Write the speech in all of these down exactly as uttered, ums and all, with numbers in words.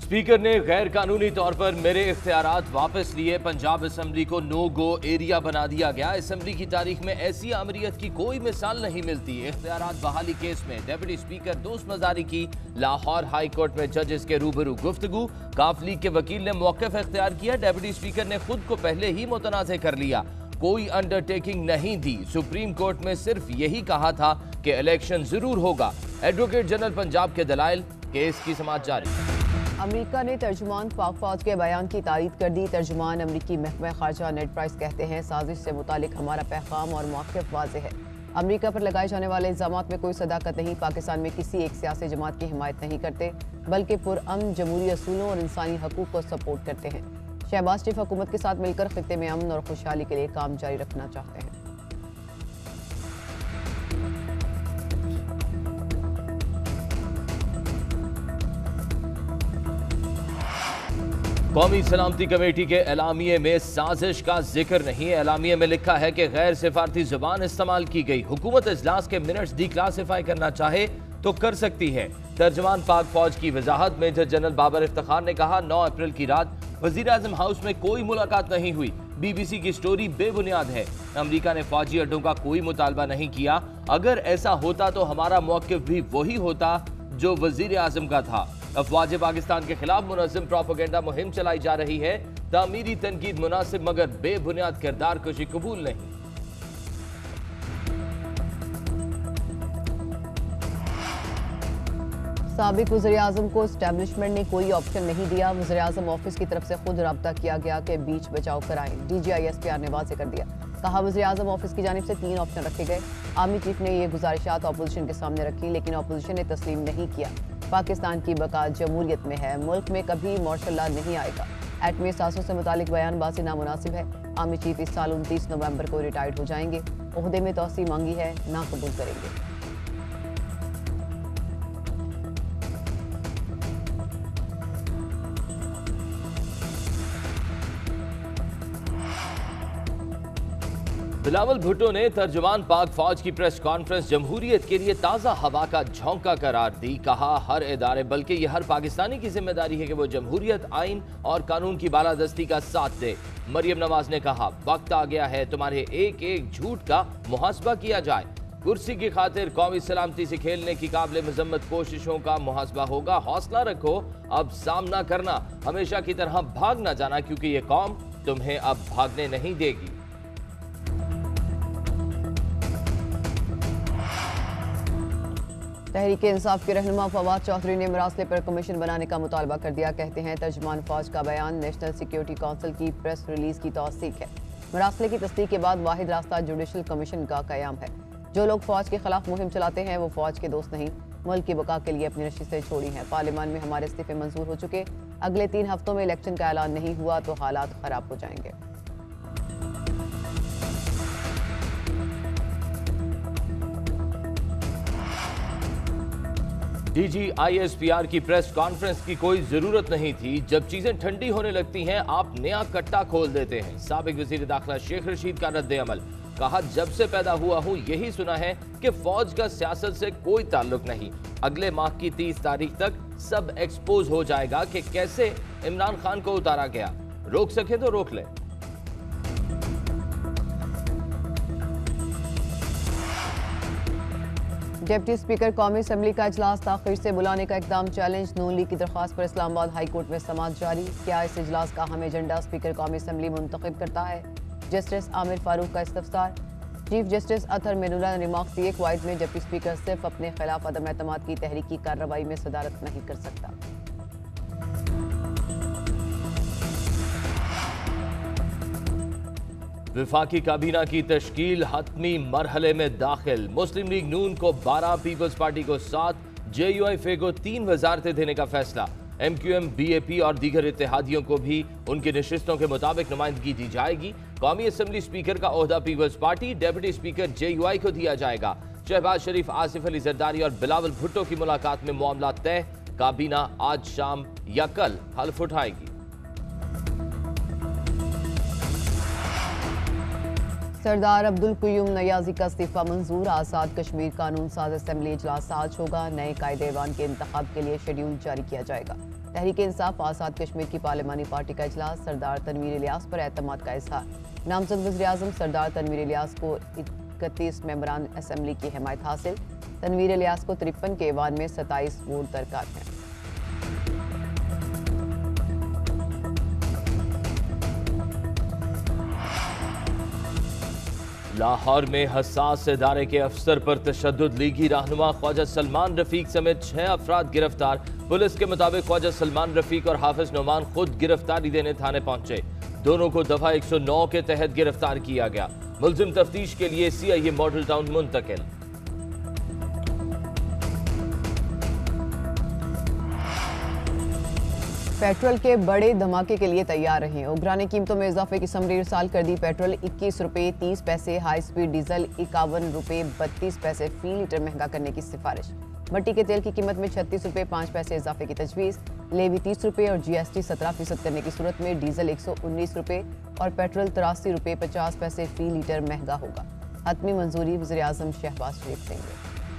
Speaker ने गैर कानूनी तौर पर मेरे इख्तियारात वापस लिए। पंजाब असम्बली को नो गो एरिया बना दिया गया। असम्बली की तारीख में ऐसी आमरीत की कोई मिसाल नहीं मिलती। इख्तियारात बहाली केस में डिप्टी स्पीकर दोस्त मजारी की लाहौर हाई कोर्ट में जजेस के रूबरू गुफ्तगू। काफ लीग के वकील ने मौक़िफ़ इख्तियार किया। डिप्टी स्पीकर ने खुद को पहले ही मुतनाज़ कर लिया, कोई अंडरटेकिंग नहीं दी। सुप्रीम कोर्ट में सिर्फ यही कहा था कि इलेक्शन जरूर होगा। एडवोकेट जनरल पंजाब के दलाइल, केस की समाअत जारी। अमेरिका ने तर्जुमान पाक फौज के बयान की तारीद कर दी। तर्जुमान अमरीकी महकमा खारजा नेड प्राइस कहते हैं, साजिश से मुतालिक हमारा पैगाम और मौक़िफ़ वाज़ेह है। अमरीका पर लगाए जाने वाले इल्ज़ामात में कोई सदाकत नहीं। पाकिस्तान में किसी एक सियासी जमात की हिमायत नहीं करते, बल्कि पुरअमन जमहूरी असूलों और इंसानी हकूक़ को सपोर्ट करते हैं। शहबाज शरीफ हुकूमत के साथ मिलकर खित्ते में अमन और खुशहाली के लिए काम जारी रखना चाहते हैं। कौमी सलामती कमेटी के एलामिये में साजिश का जिक्र नहीं है। एलामिये में लिखा है कि गैर सिफारती जुबान इस्तेमाल की गई। हुकूमत इजलास के मिनट्स डिक्लासिफाई करना चाहे तो कर सकती है। तर्जमान पाक फौज की वजाहत मेजर जनरल बाबर इफ्तिखार ने कहा, नौ अप्रैल की रात वजीर आजम हाउस में कोई मुलाकात नहीं हुई। बीबीसी की स्टोरी बेबुनियाद है। अमरीका ने फौजी अड्डों का कोई मुतालबा नहीं किया। अगर ऐसा होता तो हमारा मौक़िफ़ भी वही होता जो वजीर आजम का था। अफवाज पाकिस्तान के खिलाफ मुनज़्ज़म प्रोपेगेंडा मुहिम चलाई जा रही है। तामीरी तनकीद मुनासिब मगर बेबुनियाद किरदार कशी कबूल नहीं। साबिक वज़ीर आज़म को एस्टैब्लिशमेंट ने कोई ऑप्शन नहीं दिया। वज़ीर आज़म ऑफिस की तरफ से खुद रब्ता किया गया कि बीच बचाव कराएं। D G I S P R ने वाज़ेह कर दिया। कहा, वज़ीर आज़म ऑफिस की जानिब से तीन ऑप्शन रखे गए। आर्मी चीफ ने ये गुजारिशात अपोजिशन के सामने रखी, लेकिन अपोजिशन ने तस्लीम नहीं किया। पाकिस्तान की बका जमहूरियत में है, मुल्क में कभी मार्शल लॉ नहीं आएगा। एटमी एहसासों से मुतालिक बयानबाजी नामुनासिब है। आर्मी चीफ इस साल उनतीस नवंबर को रिटायर्ड हो जाएंगे। ओहदे में तोसी मांगी है, ना कबूल करेंगे। बिलावल भुट्टो ने तर्जुमान पाक फौज की प्रेस कॉन्फ्रेंस जमहूरियत के लिए ताज़ा हवा का झोंका करार दी। कहा, हर इदारे बल्कि यह हर पाकिस्तानी की जिम्मेदारी है कि वो जमहूरियत, आइन और कानून की बालादस्ती का साथ दे। मरियम नवाज ने कहा, वक्त आ गया है तुम्हारे एक एक झूठ का मुहासबा किया जाए। कुर्सी की खातिर कौमी सलामती से खेलने की काबिल मजम्मत कोशिशों का मुहासबा होगा। हौसला रखो, अब सामना करना, हमेशा की तरह भाग ना जाना, क्योंकि ये कौम तुम्हें अब भागने नहीं देगी। तहरीक इंसाफ के रहनुमा फवाद चौधरी ने मरासले पर कमीशन बनाने का मुतालबा कर दिया। कहते हैं, तर्जुमान फौज का बयान नेशनल सिक्योरिटी काउंसिल की प्रेस रिलीज की तौसीक है। मरासले की तस्दीक के बाद वाहिद रास्ता जुडिशल कमीशन का कयाम है। जो लोग फौज के खिलाफ मुहिम चलाते हैं वो फौज के दोस्त नहीं, मुल्क की बका के लिए अपनी नशिस्तें छोड़ी हैं। पार्लियामान में हमारे इस्तीफे मंजूर हो चुके। अगले तीन हफ्तों में इलेक्शन का ऐलान नहीं हुआ तो हालात खराब हो जाएंगे। D G I S P R की प्रेस कॉन्फ्रेंस की कोई जरूरत नहीं थी। जब चीजें ठंडी होने लगती हैं आप नया कट्टा खोल देते हैं। साबिक वजीर दाखिला शेख रशीद का रद्द अमल। कहा, जब से पैदा हुआ हूं यही सुना है कि फौज का सियासत से कोई ताल्लुक नहीं। अगले माह की तीस तारीख तक सब एक्सपोज हो जाएगा कि कैसे इमरान खान को उतारा गया। रोक सके तो रोक ले। डिप्टी स्पीकर कौमी असम्बली का इजलास ताखिर से बुलाने का इकदाम चैलेंज। नून लीग की दरख्वास्त पर इस्लामाबाद हाई कोर्ट में समाअत जारी। क्या इस इजलास का अहम एजेंडा स्पीकर कौमी असम्बली मुंतखब करता है? जस्टिस आमिर फारूक का इस्तफसार। चीफ जस्टिस अतहर मेनुल्लाह ने रिमार्क्स दिए, कुवैत में डिप्टी स्पीकर सिर्फ अपने खिलाफ अदम एतमाद की तहरीकी कार्रवाई में सदारत नहीं कर सकता। विफाकी काबीना की तश्कील हतमी मरहले में दाखिल। मुस्लिम लीग नून को बारह, पीपल्स पार्टी को सात, जे यू आई फे को तीन वजारतें देने का फैसला। M Q M, B A P और दीगर इत्तेहादियों को भी उनकी नशिस्तों के मुताबिक नुमाइंदगी दी जाएगी। कौमी असम्बली स्पीकर का ओहदा Peoples Party, deputy speaker J U I को दिया जाएगा। शहबाज शरीफ, आसिफ अली जरदारी और बिलावल भुट्टो की मुलाकात में मामला तय। काबीना आज शाम या कल हल्फ उठाएगी। सरदार अब्दुल कुयूम नयाजी का इस्तीफा मंजूर। आज़ाद कश्मीर कानून साज असम्बली इजलास आज होगा। नए कायदे-ए-वान के इंतखाब के लिए शेड्यूल जारी किया जाएगा। तहरीक इंसाफ आज़ाद कश्मीर की पार्लिमानी पार्टी का इजलास, सरदार तनवीर इलियास पर एतमाद का इजहार। नामजद वज़ीर आज़म सरदार तनवीर इलियास को इकतीस मेंबरान असम्बली की हिमायत हासिल। तनवीर इलियास को तिरपन के ऐवान में सत्ताईस वोट दरकार हैं। लाहौर में हसास इदारे के अफसर पर तशद्दुद, लीगी रहनुमा ख्वाजा सलमान रफीक समेत छह अफराद गिरफ्तार। पुलिस के मुताबिक ख्वाजा सलमान रफीक और हाफिज नोमान खुद गिरफ्तारी देने थाने पहुंचे। दोनों को दफा एक सौ नौ के तहत गिरफ्तार किया गया। मुलजिम तफ्तीश के लिए C I A Model Town मुंतकिल। पेट्रोल के बड़े धमाके के लिए तैयार रहें। उगराने कीमतों में इजाफे की समरी इरसाल कर दी। पेट्रोल इक्कीस रुपये तीस पैसे, हाई स्पीड डीजल इक्यावन रुपये बत्तीस पैसे फी लीटर महंगा करने की सिफारिश। मट्टी के तेल की कीमत में छत्तीस रुपये पाँच पैसे इजाफे की तजवीज़। लेवी तीस रुपये और जी एस टी सत्रह फीसद करने की सूरत में डीजल एक सौ उन्नीस रुपये और पेट्रोल तिरासी रुपये पचास पैसे फी लीटर महंगा होगा। हतमी मंजूरी वज़ीर आज़म शहबाज शरीफ देंगे।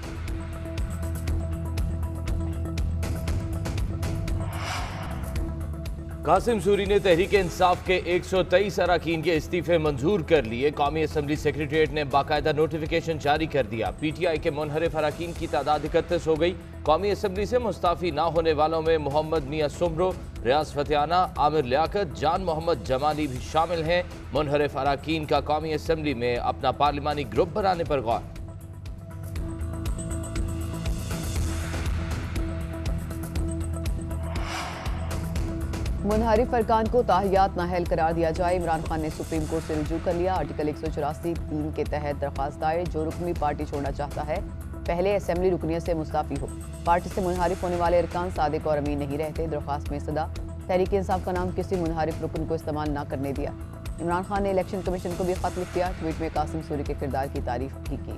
कासिम सूरी ने तहरीक इंसाफ के एक सौ तेईस अरकान के इस्तीफे मंजूर कर लिए। कौमी असम्बली सेक्रेटरीट ने बाकायदा नोटिफिकेशन जारी कर दिया। पी टी आई के मुनहरिफ अरकान की तादाद इकतीस हो गई। कौमी असम्बली से मुस्ताफी ना होने वालों में मोहम्मद मियाँ सुमरो, रियाज फतेहाना, आमिर लियाकत, जान मोहम्मद जमाली भी शामिल हैं। मुनहरिफ अरकान का कौमी असम्बली में अपना पार्लिमानी ग्रुप बनाने पर गौर। मुनहरिफ अरकान को ताहियात नाहल करार दिया जाए। इमरान खान ने सुप्रीम कोर्ट से रुजू कर लिया। आर्टिकल एक सौ चौरासी तीन के तहत दरख्वास्त दायर। जो रुकनी पार्टी छोड़ना चाहता है पहले असम्बली रुकनियत से मुस्ताफी हो। पार्टी से मुनहरिफ होने वाले अरकान सादिक और अमीन नहीं रहते। दरख्वास्त में सदा तहरीक इंसाफ का नाम किसी मुनहरिफ रुकन को इस्तेमाल न करने दिया। इमरान खान ने इलेक्शन कमीशन को भी खत लिख दिया। ट्वीट में कासिम सूरी के किरदार की तारीफ भी की।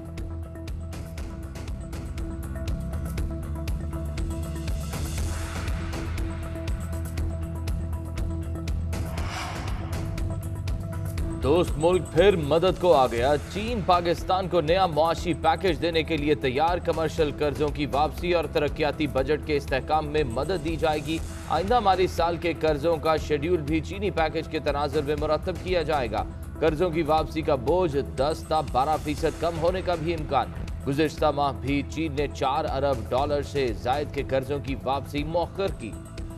दोस्त मुल्क फिर मदद को आ गया। चीन पाकिस्तान को नया मुआशी पैकेज देने के लिए तैयार। कमर्शियल कर्जों की वापसी और तरक्याती बजट के इस्तेहकाम में मदद दी जाएगी। आइंदा माली साल के कर्जों का शेड्यूल भी चीनी पैकेज के तनाजुर में मुरतब किया जाएगा। कर्जों की वापसी का बोझ दस ता बारह फीसद कम होने का भी इम्कान। गुज़िश्ता माह भी चीन ने चार अरब डॉलर से जायद के कर्जों की वापसी मौखर की।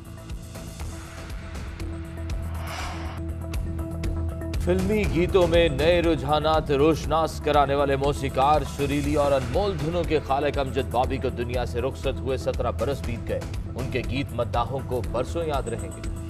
फिल्मी गीतों में नए रुझानात रोशनास कराने वाले मौसीकार सुरीली और अनमोल धुनों के खालिक अमजद बॉबी को दुनिया से रुखसत हुए सत्रह बरस बीत गए। उनके गीत मद्दाहों को बरसों याद रहेंगे।